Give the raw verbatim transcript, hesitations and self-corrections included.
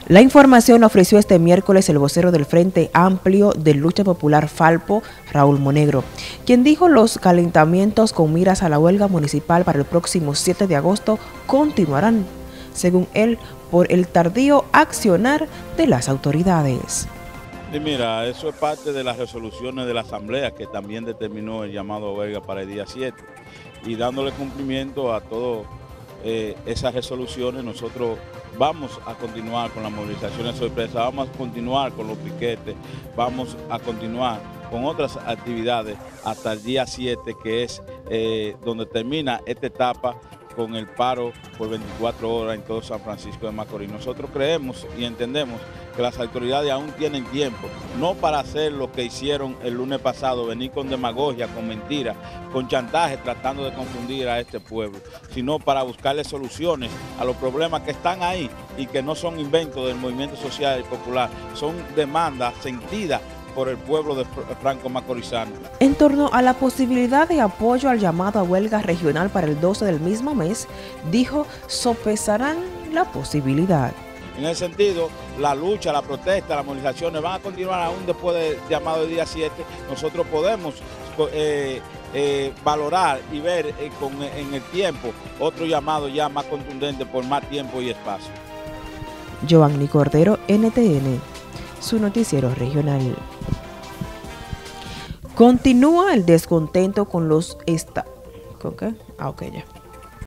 La información la ofreció este miércoles el vocero del Frente Amplio de Lucha Popular Falpo, Raúl Monegro, quien dijo los calentamientos con miras a la huelga municipal para el próximo siete de agosto continuarán, según él, por el tardío accionar de las autoridades. Y mira, eso es parte de las resoluciones de la Asamblea que también determinó el llamado a huelga para el día siete, y dándole cumplimiento a todas eh, esas resoluciones, nosotros vamos a continuar con las movilizaciones sorpresas, vamos a continuar con los piquetes, vamos a continuar con otras actividades hasta el día siete, que es eh, donde termina esta etapa con el paro por veinticuatro horas en todo San Francisco de Macorís. Nosotros creemos y entendemos que las autoridades aún tienen tiempo, no para hacer lo que hicieron el lunes pasado, venir con demagogia, con mentiras, con chantaje, tratando de confundir a este pueblo, sino para buscarle soluciones a los problemas que están ahí y que no son inventos del movimiento social y popular, son demandas sentidas por el pueblo de Franco Macorizano. En torno a la posibilidad de apoyo al llamado a huelga regional para el doce del mismo mes, dijo, sopesarán la posibilidad. En ese sentido, la lucha, la protesta, las movilizaciones van a continuar aún después del llamado del día siete. Nosotros podemos eh, eh, valorar y ver eh, con, en el tiempo otro llamado ya más contundente por más tiempo y espacio. Giovanni Cordero, N T N, su noticiero regional. Continúa el descontento con los esta... ¿Con qué? Ah, ok, ya.